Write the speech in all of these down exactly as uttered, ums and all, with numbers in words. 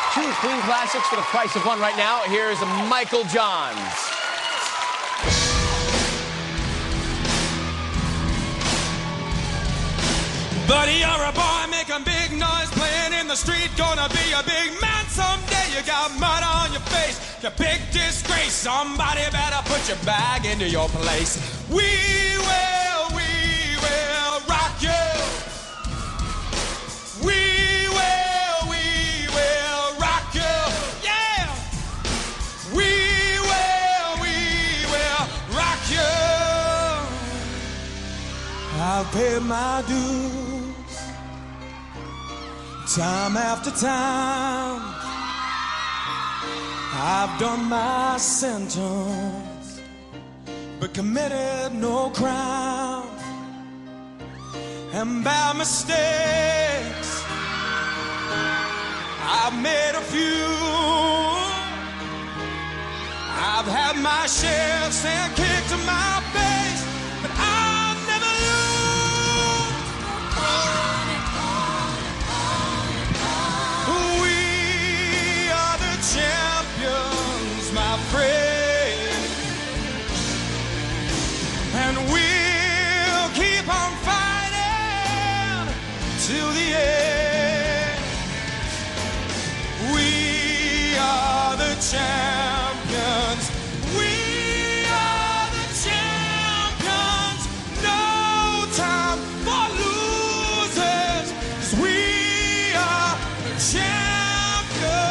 Two Queen classics for the price of one right now. Here's Michael Johns. Buddy, you're a boy making big noise, playing in the street, gonna be a big man someday. You got mud on your face, you big disgrace. Somebody better put your bag into your place. We will, we will rock you. We will, we will rock you. Yeah. We will, we will rock you. I've paid my dues time after time. I've done my sentence, but committed no crime. And by mistakes, I've made a few. I've had my share sand kicked to my face, but I'll never lose. We are the champions, my friend, and we'll keep on fighting till the end. We are the champions. We are the champions. No time for losers, 'cause we are the champions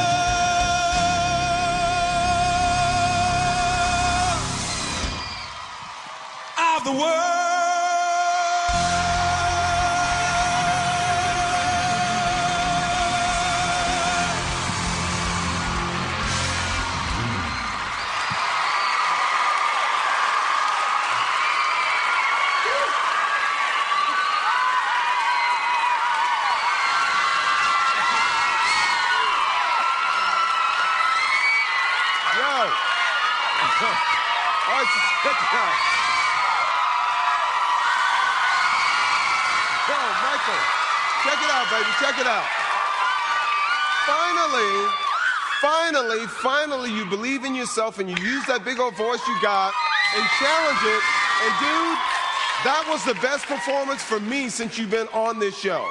of the world. All right, check it out. Yo, Michael, check it out, baby, check it out. Finally, finally, finally, you believe in yourself and you use that big old voice you got and challenge it. And dude, that was the best performance for me since you've been on this show.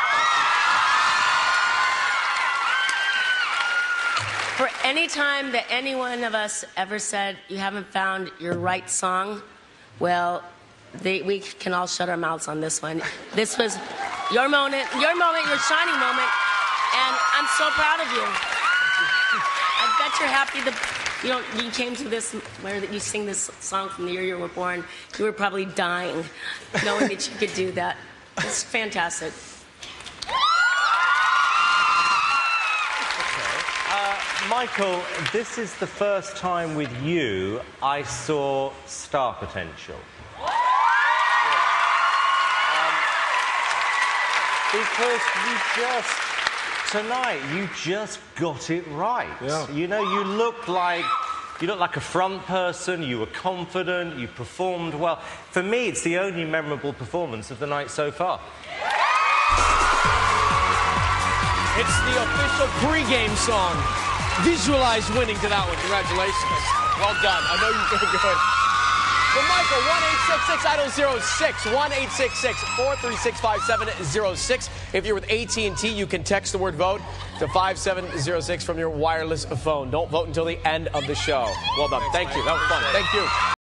For any time that any one of us ever said you haven't found your right song, well, they, we can all shut our mouths on this one. This was your moment, your moment, your shining moment, and I'm so proud of you. I bet you're happy that you know you came to this where you sing this song from the year you were born. You were probably dying, knowing that you could do that. It's fantastic. Michael, this is the first time with you I saw star potential. Um, because you just, tonight, you just got it right. Yeah. You know, you look like, you look like a front person, you were confident, you performed well. For me, it's the only memorable performance of the night so far. It's the official pregame song. Visualize winning to that one. Congratulations. Well done. I know you did good. For Michael, one eight six six idol zero six, one eight six six, four three six, five seven zero six. If you're with A T and T, you can text the word vote to five seven zero six from your wireless phone. Don't vote until the end of the show. Well done. Thank you. That was fun. Thank you.